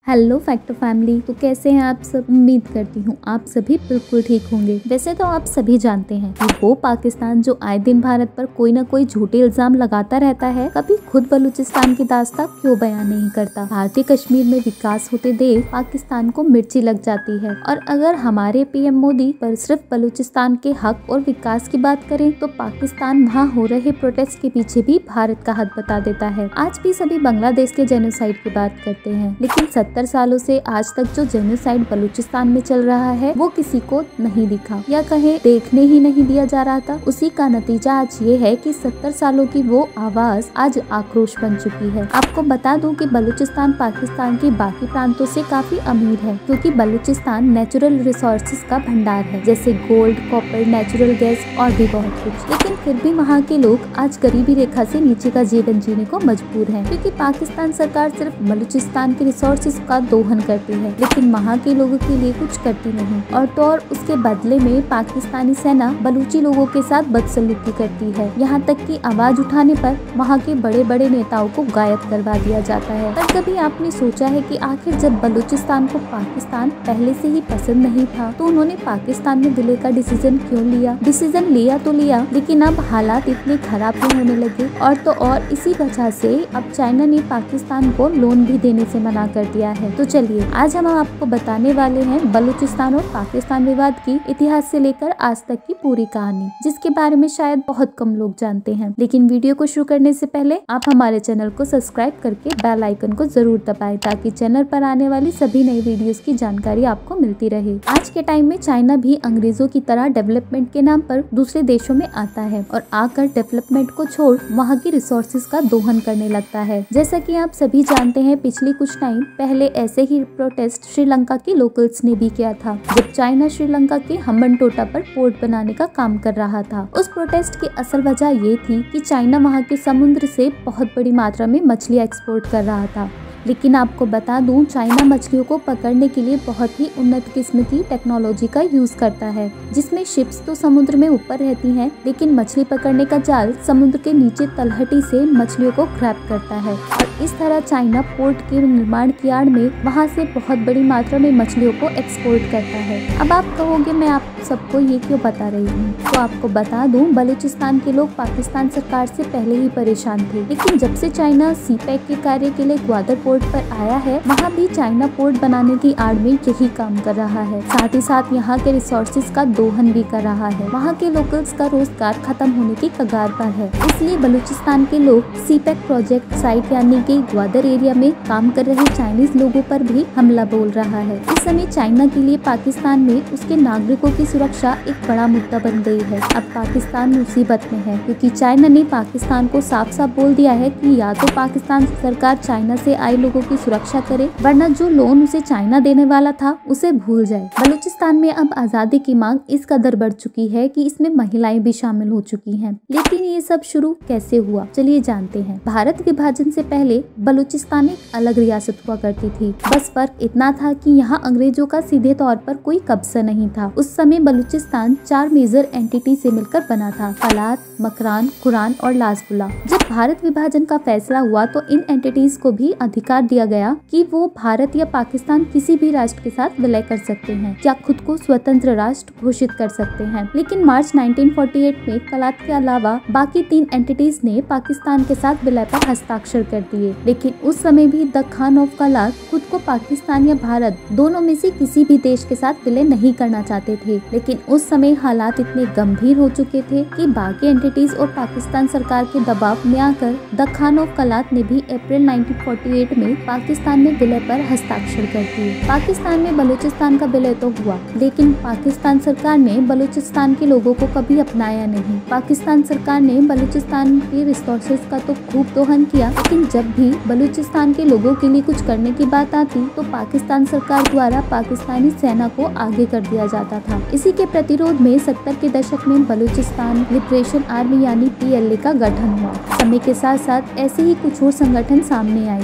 Hello factor family. तो कैसे हैं आप सब? उम्मीद करती हूँ आप सभी बिल्कुल ठीक होंगे। वैसे तो आप सभी जानते हैं कि वो पाकिस्तान जो आए दिन भारत पर कोई न कोई झूठे इल्जाम लगाता रहता है, कभी खुद बलूचिस्तान की दास्तां क्यों बयान नहीं करता। भारतीय कश्मीर में विकास होते देख पाकिस्तान को मिर्ची लग जाती है। और अगर हमारे पीएम मोदी पर सिर्फ बलूचिस्तान के हक और विकास की बात करें तो पाकिस्तान वहाँ हो रहे प्रोटेस्ट के पीछे भी भारत का हाथ बता देता है। आज भी सभी बांग्लादेश के जेनोसाइड की बात करते हैं, लेकिन 70 सालों से आज तक जो जेनोसाइड बलूचिस्तान में चल रहा है वो किसी को नहीं दिखा, या कहे देखने ही नहीं दिया जा रहा था। उसी का नतीजा आज ये है कि 70 सालों की वो आवाज आज आक्रोश बन चुकी है। आपको बता दूं कि बलूचिस्तान पाकिस्तान के बाकी प्रांतों से काफी अमीर है, क्योंकि बलूचिस्तान नेचुरल रिसोर्सेज का भंडार है, जैसे गोल्ड, कॉपर, नेचुरल गैस और भी बहुत कुछ। लेकिन फिर भी वहाँ के लोग आज गरीबी रेखा से नीचे का जीवन जीने को मजबूर हैं, क्योंकि पाकिस्तान सरकार सिर्फ बलूचिस्तान के रिसोर्सेज का दोहन करती है, लेकिन वहाँ के लोगों के लिए कुछ करती नहीं। और तो और उसके बदले में पाकिस्तानी सेना बलूची लोगों के साथ बदसलूकी करती है। यहाँ तक कि आवाज उठाने पर वहाँ के बड़े बड़े नेताओं को गायब करवा दिया जाता है। पर कभी आपने सोचा है कि आखिर जब बलूचिस्तान को पाकिस्तान पहले से ही पसंद नहीं था तो उन्होंने पाकिस्तान में विलय का डिसीजन क्यों लिया? डिसीजन लिया तो लिया, लेकिन अब हालात इतने खराब क्यों होने लगे? और तो और इसी वजह से अब चाइना ने पाकिस्तान को लोन भी देने से मना कर दिया है। तो चलिए आज हम आपको बताने वाले हैं बलूचिस्तान और पाकिस्तान विवाद की इतिहास से लेकर आज तक की पूरी कहानी, जिसके बारे में शायद बहुत कम लोग जानते हैं। लेकिन वीडियो को शुरू करने से पहले आप हमारे चैनल को सब्सक्राइब करके बेल आइकन को जरूर दबाएं, ताकि चैनल पर आने वाली सभी नई वीडियोस की जानकारी आपको मिलती रहे। आज के टाइम में चाइना भी अंग्रेजों की तरह डेवलपमेंट के नाम पर दूसरे देशों में आता है और आकर डेवलपमेंट को छोड़ वहाँ की रिसोर्सेज का दोहन करने लगता है। जैसा कि आप सभी जानते हैं, पिछले कुछ टाइम पहले ऐसे ही प्रोटेस्ट श्रीलंका के लोकल्स ने भी किया था, जब चाइना श्रीलंका के हम्बनटोटा पर पोर्ट बनाने का काम कर रहा था। उस प्रोटेस्ट की असल वजह ये थी कि चाइना वहाँ के समुद्र से बहुत बड़ी मात्रा में मछलियाँ एक्सपोर्ट कर रहा था। लेकिन आपको बता दूं, चाइना मछलियों को पकड़ने के लिए बहुत ही उन्नत किस्म की टेक्नोलॉजी का यूज करता है, जिसमें शिप्स तो समुद्र में ऊपर रहती हैं, लेकिन मछली पकड़ने का जाल समुद्र के नीचे तलहटी से मछलियों को ग्रैब करता है। और इस तरह चाइना पोर्ट के निर्माण की आड़ में वहाँ से बहुत बड़ी मात्रा में मछलियों को एक्सपोर्ट करता है। अब आप कहोगे मैं आप सबको ये क्यों बता रही हूँ? तो आपको बता दूं, बलूचिस्तान के लोग पाकिस्तान सरकार से पहले ही परेशान थे, लेकिन जब से चाइना सीपैक के कार्य के लिए ग्वादर पोर्ट पर आया है, वहाँ भी चाइना पोर्ट बनाने की आड़ में यही काम कर रहा है। साथ ही साथ यहाँ के रिसोर्सेज का दोहन भी कर रहा है। वहाँ के लोकल्स का रोजगार खत्म होने की कगार पर है। इसलिए बलूचिस्तान के लोग सीपैक प्रोजेक्ट साइट यानी कि ग्वादर एरिया में काम कर रहे चाइनीज लोगों पर भी हमला बोल रहा है। इस समय चाइना के लिए पाकिस्तान में उसके नागरिकों की सुरक्षा एक बड़ा मुद्दा बन गई है। अब पाकिस्तान मुसीबत में है, क्योंकि चाइना ने पाकिस्तान को साफ साफ बोल दिया है कि या तो पाकिस्तान सरकार चाइना से आए लोगों की सुरक्षा करे, वरना जो लोन उसे चाइना देने वाला था उसे भूल जाए। बलूचिस्तान में अब आजादी की मांग इस कदर बढ़ चुकी है कि इसमें महिलाएं भी शामिल हो चुकी हैं। लेकिन ये सब शुरू कैसे हुआ, चलिए जानते हैं। भारत विभाजन से पहले बलूचिस्तान एक अलग रियासत हुआ करती थी। बस फर्क इतना था कि यहाँ अंग्रेजों का सीधे तौर पर कोई कब्जा नहीं था। उस समय बलूचिस्तान 4 मेजर एंटिटी से मिलकर बना था: फलात, मकरान, कुरान और लाजपुला। जब भारत विभाजन का फैसला हुआ तो इन एंटिटीज को भी अधिकार दिया गया कि वो भारत या पाकिस्तान किसी भी राष्ट्र के साथ विलय कर सकते हैं या खुद को स्वतंत्र राष्ट्र घोषित कर सकते हैं। लेकिन मार्च 1948 में कलात के अलावा बाकी 3 एंटिटीज ने पाकिस्तान के साथ विलय पर हस्ताक्षर कर दिए। लेकिन उस समय भी द खान ऑफ कलात खुद को पाकिस्तान या भारत दोनों में से किसी भी देश के साथ विलय नहीं करना चाहते थे। लेकिन उस समय हालात इतने गंभीर हो चुके थे कि बाकी एंटिटीज और पाकिस्तान सरकार के दबाव में आकर द खान ऑफ कलात ने भी अप्रैल 1948 में पाकिस्तान में विलय पर हस्ताक्षर कर दिए। पाकिस्तान में बलूचिस्तान का विलय तो हुआ, लेकिन पाकिस्तान सरकार ने बलूचिस्तान के लोगों को कभी अपनाया नहीं। पाकिस्तान सरकार ने बलूचिस्तान के रिसोर्सेज का तो खूब दोहन किया, लेकिन जब भी बलूचिस्तान के लोगों के लिए कुछ करने की बात आती तो पाकिस्तान सरकार द्वारा पाकिस्तानी सेना को आगे कर दिया जाता था। इसी के प्रतिरोध में 70 के दशक में बलूचिस्तान लिबरेशन आर्मी यानी PLA का गठन हुआ। समय के साथ साथ ऐसे ही कुछ और संगठन सामने आए, जैसे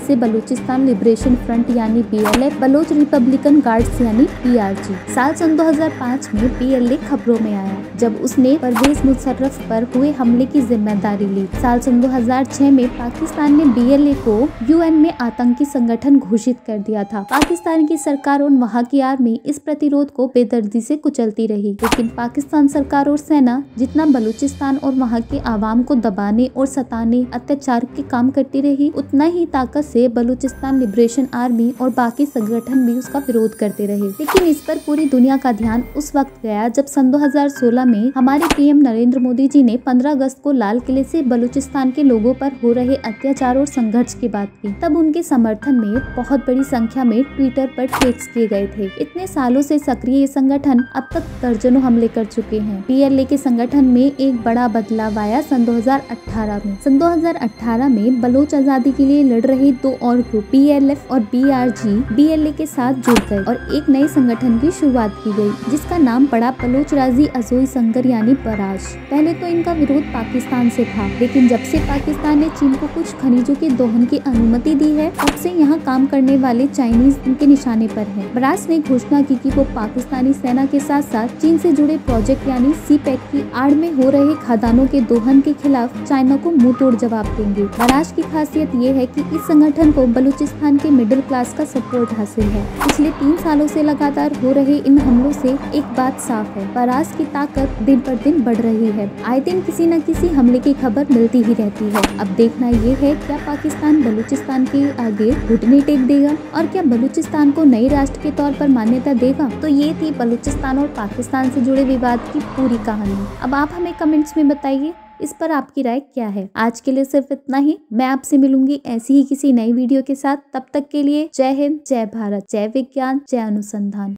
जिसे बलूचिस्तान लिबरेशन फ्रंट यानी BLF, बलोच रिपब्लिकन गार्ड्स यानी PRG। साल सन 2005 में PLA खबरों में आया जब उसने परवेज मुशर्रफ पर हुए हमले की जिम्मेदारी ली। साल सन 2006 में पाकिस्तान ने BLA को UN में आतंकी संगठन घोषित कर दिया था। पाकिस्तान की सरकार और वहाँ की आर्मी इस प्रतिरोध को बेदर्दी से कुचलती रही, लेकिन पाकिस्तान सरकार और सेना जितना बलूचिस्तान और वहाँ के आवाम को दबाने और सताने, अत्याचार के काम करती रही, उतना ही ताकत से बलूचिस्तान लिबरेशन आर्मी और बाकी संगठन भी उसका विरोध करते रहे। लेकिन इस पर पूरी दुनिया का ध्यान उस वक्त गया जब सन 2016 में हमारे PM नरेंद्र मोदी जी ने 15 अगस्त को लाल किले से बलूचिस्तान के लोगों पर हो रहे अत्याचार और संघर्ष की बात की। तब उनके समर्थन में बहुत बड़ी संख्या में ट्विटर पर ट्वीट्स किए गए थे। इतने सालों से सक्रिय ये संगठन अब तक दर्जनों हमले कर चुके हैं। PLA के संगठन में एक बड़ा बदलाव आया सन 2018 में। सन 2018 में बलोच आजादी के लिए लड़ रहे दो और ग्रुप BLF और BRG BLA के साथ जुड़ गए और एक नए संगठन की शुरुआत की गई, जिसका नाम पड़ा बलोच राजी अजोई संगर यानी बराश। पहले तो इनका विरोध पाकिस्तान से था, लेकिन जब से पाकिस्तान ने चीन को कुछ खनिजों के दोहन की अनुमति दी है, तब से यहाँ काम करने वाले चाइनीज इनके निशाने पर हैं। बराश ने घोषणा की कि वो पाकिस्तानी सेना के साथ साथ चीन से जुड़े प्रोजेक्ट यानी CPEC की आड़ में हो रहे खदानों के दोहन के खिलाफ चाइना को मुंह तोड़ जवाब देंगे। बराश की खासियत ये है कि इस संगठन को बलूचिस्तान के मिडिल क्लास का सपोर्ट हासिल है। पिछले 3 सालों से लगातार हो रहे इन हमलों से एक बात साफ है, बराश की ताकत दिन पर दिन बढ़ रही है। आए दिन किसी न किसी हमले की खबर मिलती ही रहती है। अब देखना ये है क्या पाकिस्तान बलूचिस्तान के आगे घुटने टेक देगा और क्या बलूचिस्तान को नए राष्ट्र के तौर पर मान्यता देगा। तो ये थी बलूचिस्तान और पाकिस्तान से जुड़े विवाद की पूरी कहानी। अब आप हमें कमेंट्स में बताइए इस पर आपकी राय क्या है। आज के लिए सिर्फ इतना ही। मैं आपसे मिलूंगी ऐसी ही किसी नई वीडियो के साथ। तब तक के लिए जय हिंद, जय भारत, जय विज्ञान, जय अनुसंधान।